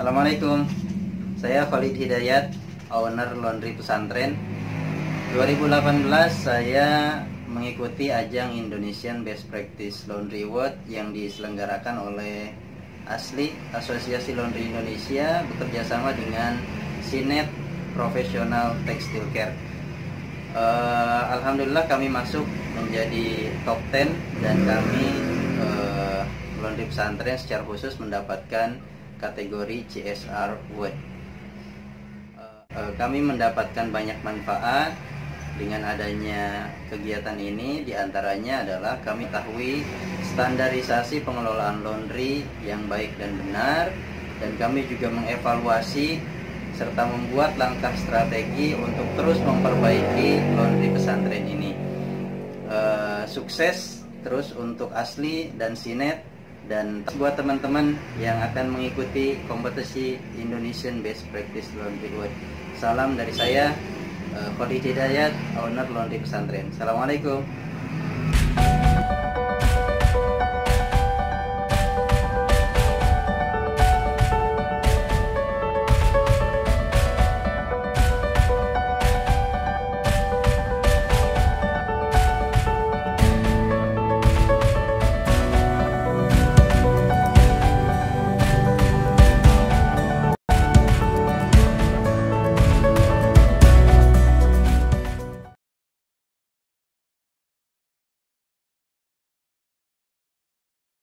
Assalamualaikum, saya Khalid Hidayat, owner laundry pesantren. 2018 saya mengikuti ajang Indonesian Best Practice Laundry Award yang diselenggarakan oleh ASLI, Asosiasi Laundry Indonesia, bekerjasama dengan Sinet Professional Textile Care. Alhamdulillah kami masuk menjadi top 10 dan kami laundry pesantren secara khusus mendapatkan kategori CSR Award. Kami mendapatkan banyak manfaat dengan adanya kegiatan ini, diantaranya adalah kami ketahui standarisasi pengelolaan laundry yang baik dan benar, dan kami juga mengevaluasi serta membuat langkah strategi untuk terus memperbaiki laundry pesantren ini. Sukses terus untuk ASLI dan Sinet, dan buat teman-teman yang akan mengikuti kompetisi Indonesian Best Practice Laundry Award. Salam dari saya, Khalid Hidayat, owner laundry pesantren. Assalamualaikum.